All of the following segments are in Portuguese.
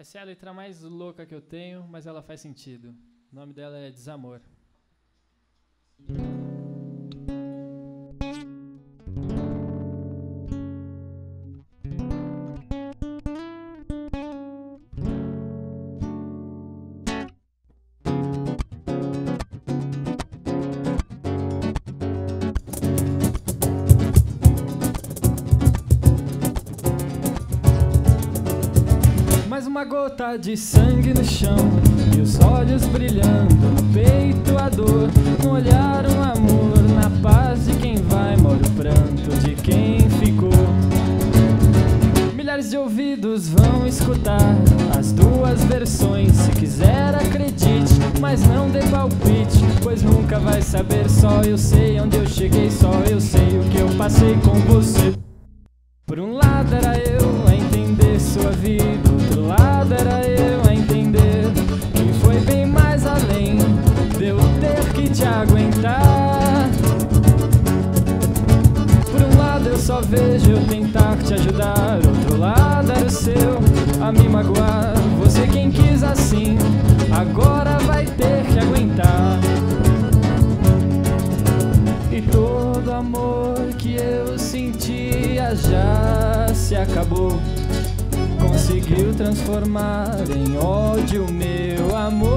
Essa é a letra mais louca que eu tenho, mas ela faz sentido. O nome dela é Desamor. Mais uma gota de sangue no chão e os olhos brilhando, no peito a dor, no olhar um amor, na paz de quem vai mora o pranto de quem ficou. Milhares de ouvidos vão escutar as duas versões, se quiser acredite, mas não dê palpite, pois nunca vai saber, só eu sei onde eu cheguei, só eu sei o que eu passei com você. Por um lado era eu a entender sua vida, outro lado era eu a entender que foi bem mais além de eu ter que te aguentar. Por um lado eu só vejo eu tentar te ajudar, outro lado era o seu a me magoar. Você quem quis assim, agora vai ter que aguentar. E todo amor que eu sentia já se acabou, conseguiu transformar em ódio meu amor.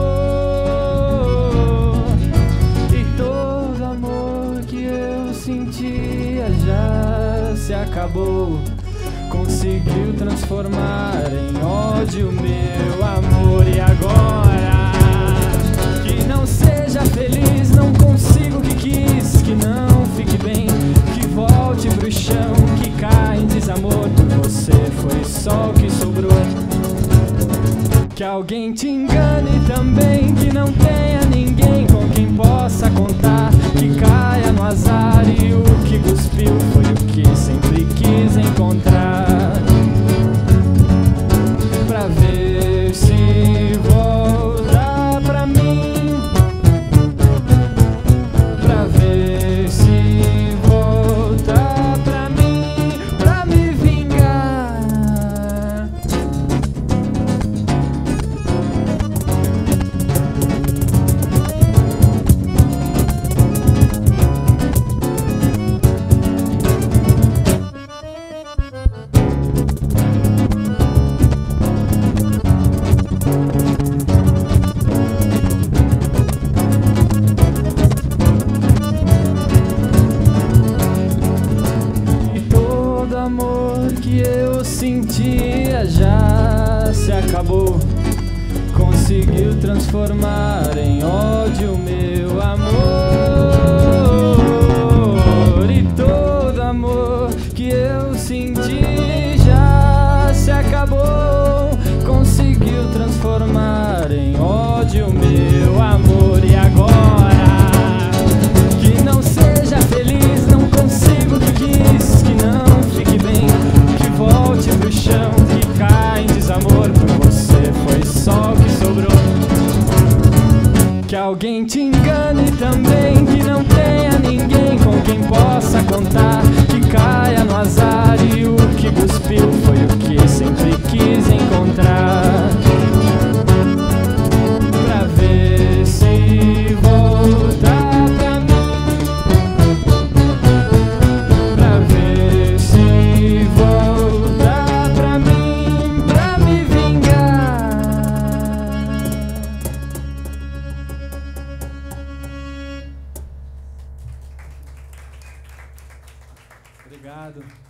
E todo amor que eu sentia já se acabou, conseguiu transformar em ódio meu amor. E agora que não seja feliz, não consigo o que quis, que não fique bem, que volte pro chão, que caia em desamor. Por você foi só o que sobrou. Que alguém te engane também, que não tenha ninguém com quem possa contar, que caia no azar e o que cuspiu foi o que sempre quis encontrar. Pra ver se volta pra mim, pra ver se volta pra mim, pra me vingar. Que eu sentia já se acabou, conseguiu transformar em ódio meu amor. E todo amor que eu senti já se acabou, conseguiu transformar em ódio meu amor. E agora que não seja feliz, não consigo o que quis, que não fique bem, volte pro chão, que cai em desamor. Por você foi só o que sobrou. Que alguém te engane também, que não tenha ninguém com quem possa contar, que caia no azar e o que cuspiu foi o que sempre quis encontrar. Pra ver se volta pra mim, pra ver se volta pra mim, pra me vingar. Obrigado.